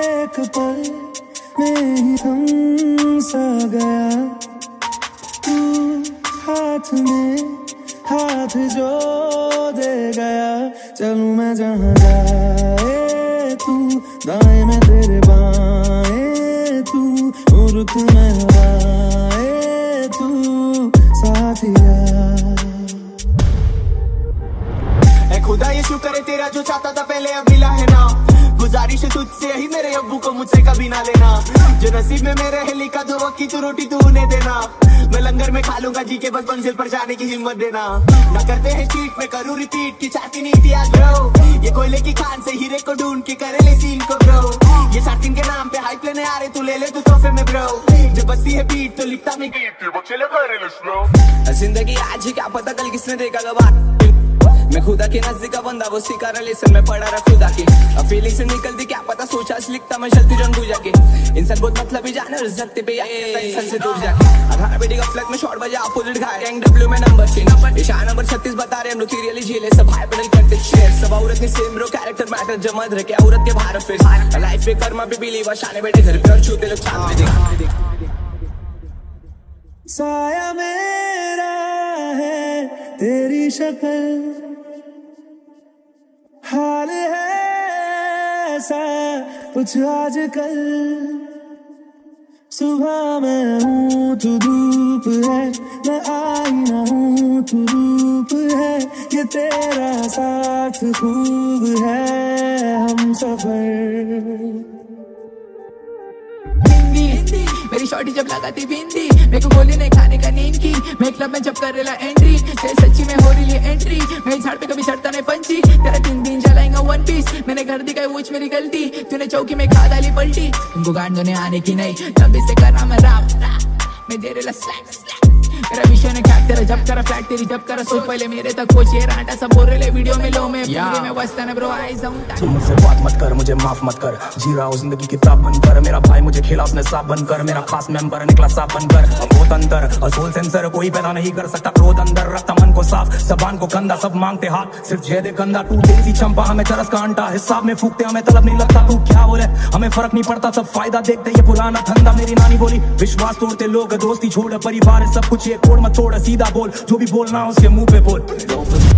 एक पल में ही थम सा गया, तू हाथ में हाथ जो दे गया। चलूं मैं जहाँ जाए तू, दाएं में तेरे बाएं तू, रुत में हवाएं तू साथिया। खुदा ये शुक्र है तेरा, जो चाहता था पहले अब मिला है ना। गुजारिश है तुझसे यही मेरे अब्बू को मुझसे कभी ना लेना। जो नसीब में मेरे है लिखा, दो वक्त की तू रोटी तू उन्हें देना। मैं लंगर में खा लूंगा जी के, बस मंजिल पर जाने की हिम्मत देना। ना करते हैं चीट, मैं करूँ रिपीट की चाहती नहीं थी आज ब्रो। ये कोयले की खान से हीरे को ढूंढ के करे ले सीन को ब्रो। ये साथिन के नाम पे हाइप लेने आ रहे, तू ले ले तू तोहफे में ब्रो। जब बस्ती है बीट तो लिखता मैं जिंदगी आज ही, क्या पता कल किसने देखा गवार। मैं खुदा के नजदीक का बंदा, वो सिखारा लेसन में पड़ा रहा खुदा के। अब फीलिंग से निकलती क्या पता, सोचा लिखता मैं चलती रंगू जाके। इंसान बहुत मतलब ही जाने और जगते पे इंसान से दूर जाके। अठारह बेटी का फ्लैग में शॉर्ट बजा, अपोजिट खाए गैंग डब्ल्यू में नंबर 6 इशारा नंबर 36 बता रहे हम लोग सीरियली झेले। सब हाई पेडल करते शेयर, सब औरत ने सेम रो कैरेक्टर मैटर जमद रखे औरत के बाहर फिर लाइफ पे कर्मा पे बिलीव शाने बेटे घर पे और छूते लोग चांद में देख। साया मेरा है तेरी शक्ल, हाल है ऐसा कुछ आजकल। सुबह मैं हूँ तू धूप है, मैं आईना हूँ तू रूप है। ये तेरा साथ खूब है हम सफर। मेरी शॉर्टी जब लगाती बिंदी, मेरे को गोली नहीं खाने का नींद की। मैं क्लब में जब कर रेला एंट्री, तेरे सच्ची में हो रही है एंट्री। मैं झाड़ पे कभी चढ़ता नहीं पंची, तेरा 3 दिन जलाएंगा वन पीस। मैंने घर दिखाई वो मेरी गलती, तूने चौकी में खा डाली पलटी। तुमको गांड ने आने की नहीं, तब से कर रहा मैं राम। मैं दे रेला स्लैक मेरा विषय ने क्या तेरा जब करा फ्लैट तेरी जब करा सो पहले मेरे तक वो चेहरा हटा सब बोल रहे वीडियो में लो में बसता ना ब्रो आई जाऊं। मुझसे बात मत कर, मुझे माफ मत कर। जी रहा हूँ जिंदगी किताब बनकर, मेरा भाई मुझे खेला उसने साफ बनकर। मेरा खास मेंबर निकला साफ बनकर। अब बहुत अंदर असोल सेंसर कोई पैदा नहीं कर सकता क्रोध अंदर। रखता मन को साफ, जबान को कंधा, सब मांगते हाथ सिर्फ जय दे कंधा। तू देसी चंपा हमें चरस का अंटा, हिसाब में फूकते हमें तलब नहीं लगता। तू क्या बोले हमें फर्क नहीं पड़ता, सब फायदा देखते ये पुराना धंधा। मेरी नानी बोली विश्वास तोड़ते लोग, दोस्ती छोड़ परिवार सब कुछ, ये कोड मत तोड़। सीधा बोल जो भी बोलना उसके मुंह पे बोल।